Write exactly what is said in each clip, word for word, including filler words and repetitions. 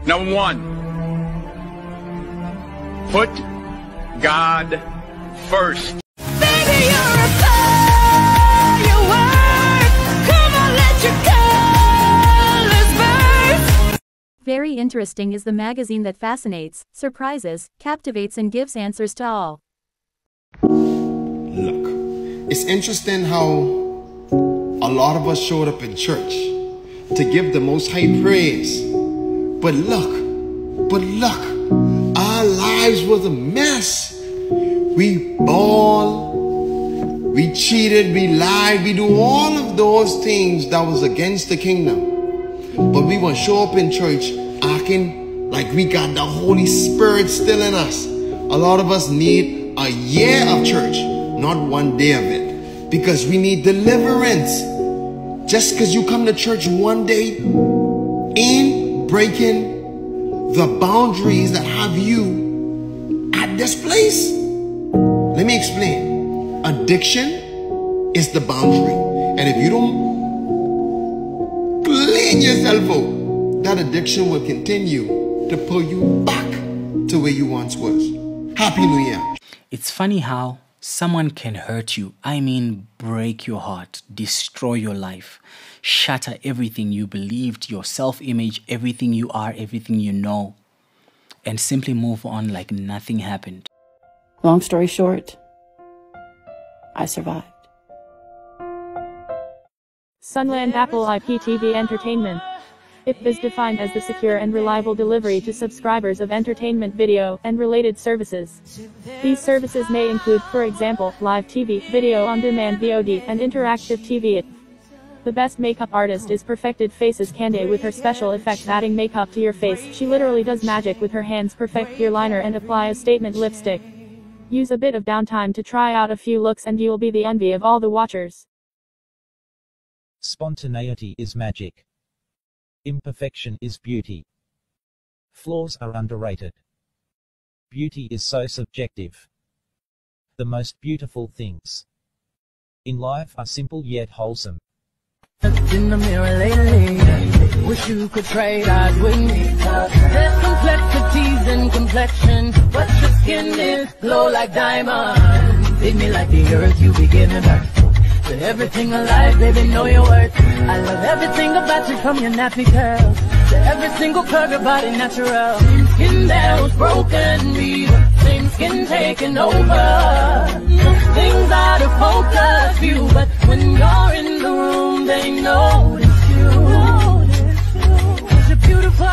Number one, put God first. Baby, you're a firework. Come on, let your colors burst. Very interesting is the magazine that fascinates, surprises, captivates and gives answers to all. Look, it's interesting how a lot of us showed up in church to give the Most High praise. But look, but look, our lives was a mess. We ball, we cheated, we lied, we do all of those things that was against the kingdom. But we want to show up in church acting like we got the Holy Spirit still in us. A lot of us need a year of church, not one day of it. Because we need deliverance. Just because you come to church one day ain't breaking the boundaries that have you at this place. Let me explain. Addiction is the boundary. And if you don't clean yourself out, that addiction will continue to pull you back to where you once was. Happy New Year. It's funny how someone can hurt you, I mean break your heart, destroy your life, shatter everything you believed, your self-image, everything you are, everything you know, and simply move on like nothing happened. Long story short, I survived. Sunland Apple I P T V Entertainment. I P is defined as the secure and reliable delivery to subscribers of entertainment video and related services. These services may include, for example, live T V, video on demand V O D, and interactive T V. The best makeup artist is Perfected Faces Candy with her special effects adding makeup to your face. She literally does magic with her hands, perfect your liner and apply a statement lipstick. Use a bit of downtime to try out a few looks and you'll be the envy of all the watchers. Spontaneity is magic. Imperfection is beauty. Flaws are underrated. Beauty is so subjective. The most beautiful things in life are simple yet wholesome. In the mirror lately, wish you could trade eyes with me. There's complexities in complexion, but your skin is glow like diamonds. Hit me like the earth, you begin and earth. To everything alive, baby, know your worth. I love everything about you, from your nappy curls to every single curve, your body natural. Same skin that was broken, me, same skin taking over. Things out of focus view, but when you're in the room, they notice you. Cause you're beautiful.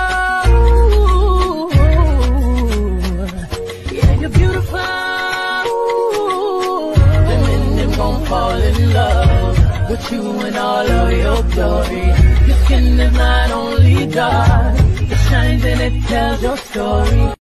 Yeah, you're beautiful. Fall in love with you and all of your glory. Your skin is not only dark, it shines and it tells your story.